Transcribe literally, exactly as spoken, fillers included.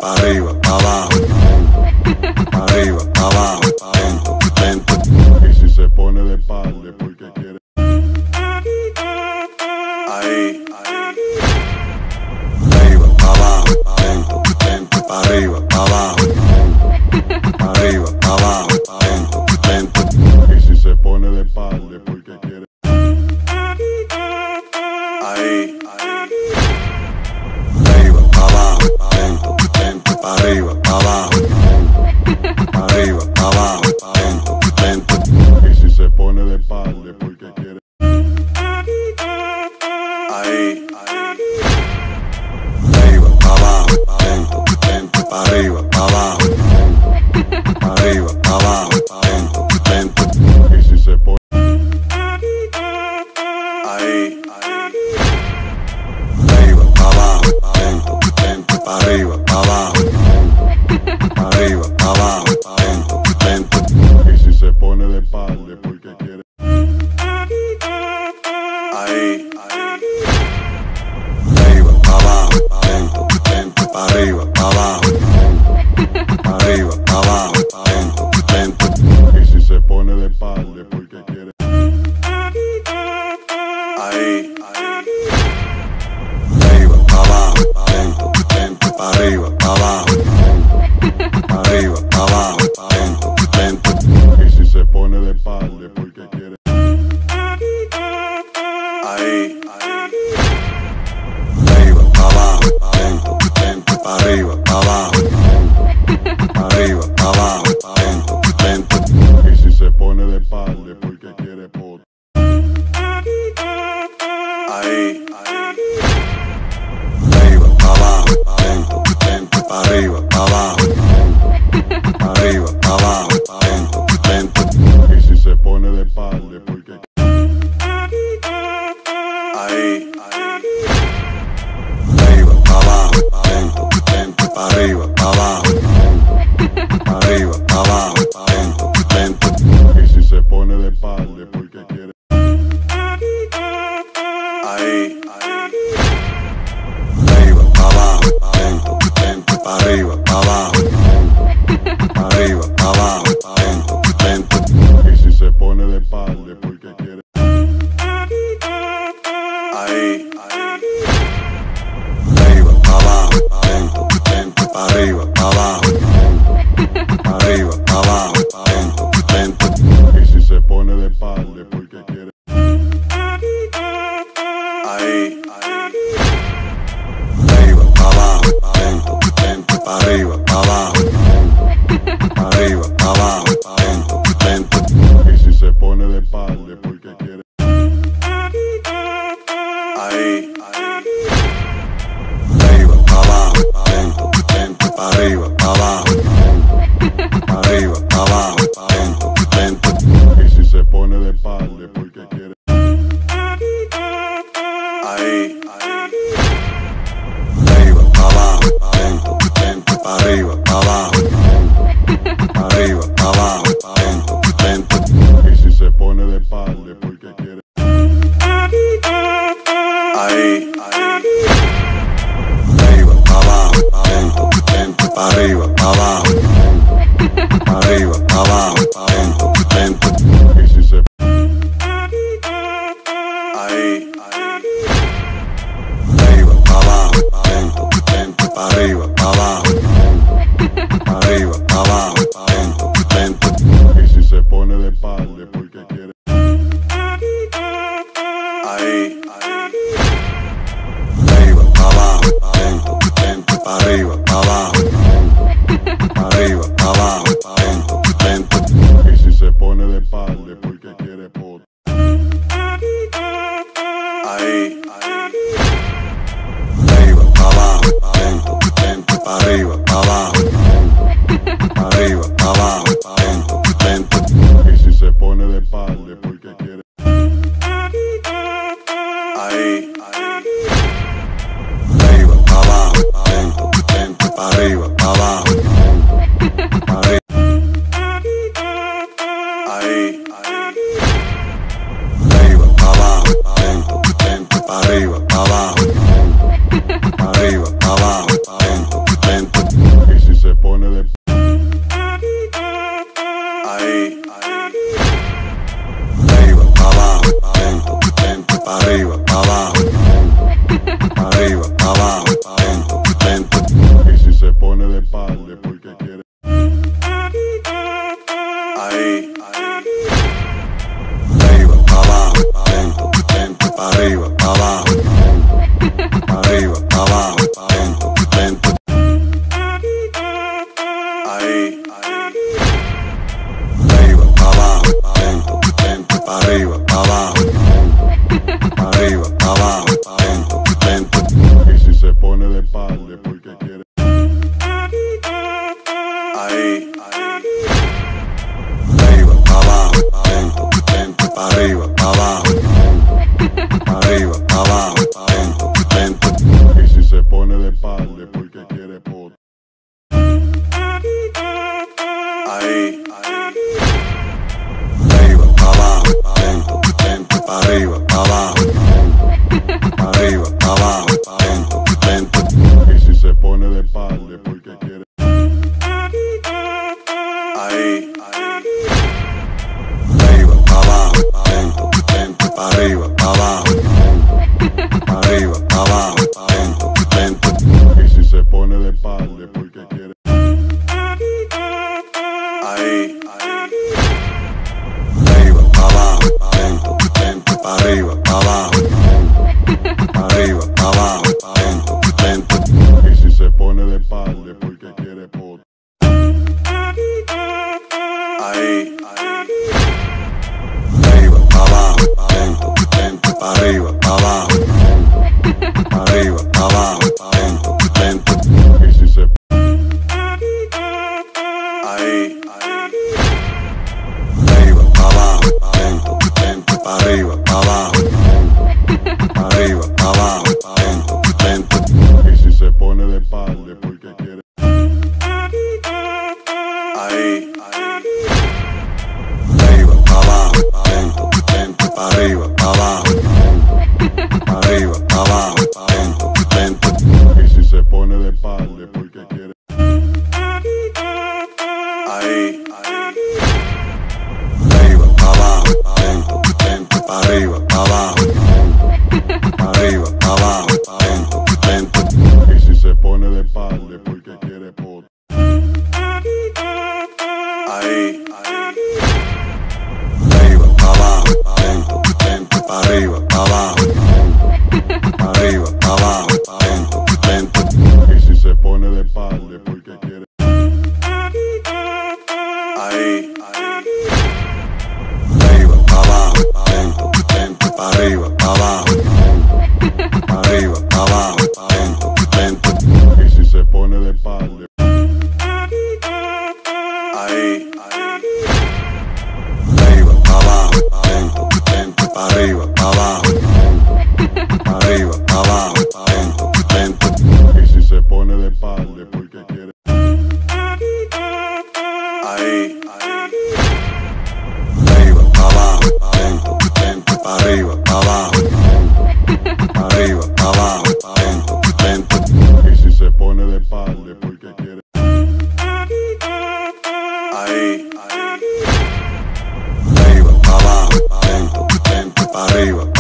arriba, abajo, arriba, abajo, lento, lento. Y si se pone de espalda porque quiere. Ahí, ahí. Arriba, abajo, lento, lento, arriba, abajo, arriba, abajo, lento, lento. Y si se pone de espalda porque quiere. Ahí, ahí. Arriba, abajo, lento, lento, arriba, abajo, arriba, abajo, lento, lento. Y si se pone de espalda porque quiere. Ahí, ahí. Arriba, abajo, lento, lento, arriba, abajo, arriba, abajo, lento, lento. Y si se pone. Ahí, ahí. Arriba, abajo, lento, lento, arriba, abajo, arriba, abajo, lento, lento. Y si se pone de espalda porque quiere. Ahí, ahí. Arriba, abajo, lento, lento, arriba, abajo, arriba, abajo, lento, lento. Y si se pone de espalda porque quiere. Ahí, ahí. Arriba, abajo, lento, lento, arriba, abajo, arriba, abajo, lento, lento. Y si se pone de espalda porque quiere. Ahí, ahí. Arriba, abajo, lento, lento, arriba, abajo, arriba, abajo, lento, lento. Y si se pone de espalda porque quiere pot. Ahí, ahí. Arriba, abajo, lento, lento, arriba, abajo, arriba, abajo, lento, lento. Y si se pone de espalda porque. Ahí, ahí. Arriba, abajo, lento, lento, arriba, abajo, arriba, abajo, lento, lento. Y si se pone de espalda porque quiere. Ahí, ahí. Arriba, abajo, lento, lento, arriba, abajo, arriba, abajo, lento, lento. Y si se pone de espalda porque quiere. Ahí, ahí. Arriba, abajo, lento, lento, arriba, abajo, arriba, abajo, lento, lento. Y si se pone de espalda porque quiere. Ahí, ahí. Arriba, abajo, lento, lento, arriba, abajo, arriba, abajo, lento, lento. Y si se pone de espalda porque quiere. Ahí, ahí. Arriba, abajo, lento, lento, arriba, abajo, arriba, abajo, lento, lento. Y si se pone de espalda porque quiere. Ahí, ahí. Arriba, abajo, lento, lento, arriba, abajo, arriba, abajo, lento, lento. Y si se pone de espalda porque quiere. Ahí, ahí. Arriba, abajo, lento, lento, arriba, abajo, arriba, abajo, lento, lento. Y si se. Ahí, ahí. Arriba, abajo, lento, lento, arriba, abajo, arriba, abajo, lento, lento. Y si se pone de espalda porque quiere. Ahí, ahí. Arriba, abajo, lento, lento, arriba, abajo, arriba, abajo, lento, lento. Y si se pone de espalda porque quiere pot. Ahí, ahí. Arriba, abajo, lento, lento, arriba, abajo, arriba, abajo, lento, lento. Y si se pone de espalda porque quiere. Ahí, ahí. Arriba, abajo, lento, lento, arriba, abajo, arriba. Ahí, ahí. Arriba, abajo, lento, lento, arriba, abajo, arriba, abajo, lento, lento. pa' arriba, pa' abajo, pa' arriba, pa' abajo, lento, lento. Y si se pone de espalda porque quiere. Ahí, ahí. Arriba, pa' abajo, lento, lento, pa' arriba, pa' abajo, pa' arriba, pa' abajo, lento, lento. Ahí, ahí. Arriba, pa' abajo, lento, lento, pa' arriba, pa' abajo, pa' arriba, pa' abajo, lento, lento. Y si se pone de espalda porque quiere. Ahí, ahí. Arriba, pa' abajo, lento, lento, pa' arriba, pa' abajo, pa' arriba, pa' abajo, lento, lento. Y si se pone de espalda porque quiere pot. Ahí, ahí. Arriba, pa' abajo, lento, lento, pa' arriba, pa' abajo, pa' arriba, pa' abajo, lento, lento. Y si se pone de espalda porque quiere. Ahí, ahí. Arriba, pa' abajo, lento, lento, pa' arriba, pa' abajo, pa' arriba, pa' abajo, lento, lento. Y si se pone de espalda porque quiere. Ahí, ahí. Arriba, pa' abajo, lento, lento, pa' arriba, pa' abajo, pa' arriba, pa' abajo, lento, lento. Y si se pone de espalda porque quiere pot. Ahí, ahí. Arriba, pa' abajo, lento, lento, pa' arriba, pa' abajo, pa' arriba, pa' abajo, lento, lento. Y si se. Ahí, ahí. Arriba, pa' abajo, lento, lento, pa' arriba, pa' abajo, pa' arriba, pa' abajo, lento, lento. Y si se pone de espalda porque quiere. Ahí, ahí. Arriba, pa' abajo, lento, lento, pa' arriba, pa' abajo, pa' arriba, pa' abajo, lento, lento. Y si se pone de espalda porque quiere. Ahí, ahí. Arriba, pa' abajo, lento, lento, pa' arriba, pa' abajo, pa' arriba, pa' abajo, lento, lento. Y si se pone de espalda porque quiere pot. Ahí, ahí. Arriba, pa' abajo, lento, lento, pa' arriba, pa' abajo, pa' arriba, pa' abajo, lento, lento. Y si se pone de espalda porque quiere. Ahí, ahí. Arriba, pa' abajo, lento, lento, pa' arriba, pa' abajo, pa' arriba, pa' abajo, lento, lento. Y si se pone de espalda. Ahí, ahí. Arriba, pa' abajo, lento, lento, pa' arriba, pa' abajo, pa' arriba, pa' abajo, lento, lento. Y si se pone de espalda porque quiere. Ahí, ahí. Arriba, pa' abajo, lento, lento, pa' arriba, pa' abajo, pa' arriba, pa' abajo, lento, lento. Y si se pone de espalda porque quiere. Ahí, ahí. Arriba, pa' abajo, lento, lento, pa' arriba.